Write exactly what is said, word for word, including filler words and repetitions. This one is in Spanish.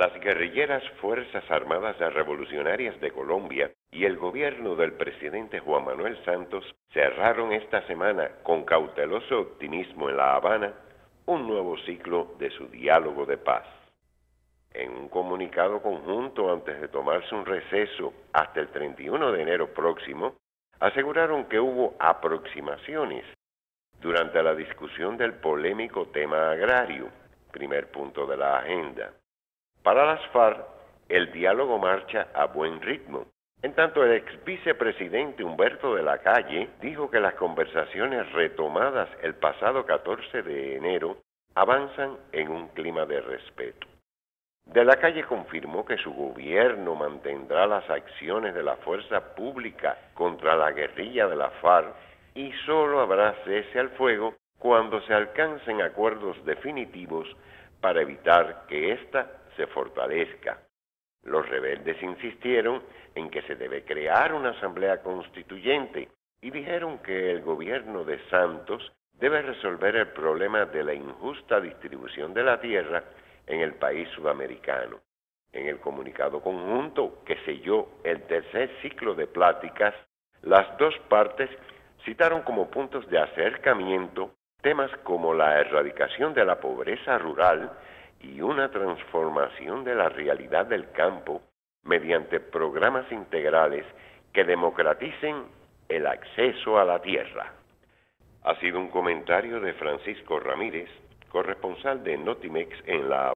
Las guerrilleras Fuerzas Armadas Revolucionarias de Colombia y el gobierno del presidente Juan Manuel Santos cerraron esta semana con cauteloso optimismo en La Habana un nuevo ciclo de su diálogo de paz. En un comunicado conjunto antes de tomarse un receso hasta el treinta y uno de enero próximo, aseguraron que hubo aproximaciones durante la discusión del polémico tema agrario, primer punto de la agenda. Para las FARC, el diálogo marcha a buen ritmo. En tanto, el ex vicepresidente Humberto de la Calle dijo que las conversaciones retomadas el pasado catorce de enero avanzan en un clima de respeto. De la Calle confirmó que su gobierno mantendrá las acciones de la fuerza pública contra la guerrilla de la FARC y solo habrá cese al fuego cuando se alcancen acuerdos definitivos para evitar que ésta se fortalezca. Los rebeldes insistieron en que se debe crear una asamblea constituyente y dijeron que el gobierno de Santos debe resolver el problema de la injusta distribución de la tierra en el país sudamericano. En el comunicado conjunto que selló el tercer ciclo de pláticas, las dos partes citaron como puntos de acercamiento temas como la erradicación de la pobreza rural y una transformación de la realidad del campo mediante programas integrales que democraticen el acceso a la tierra. Ha sido un comentario de Francisco Ramírez, corresponsal de Notimex en La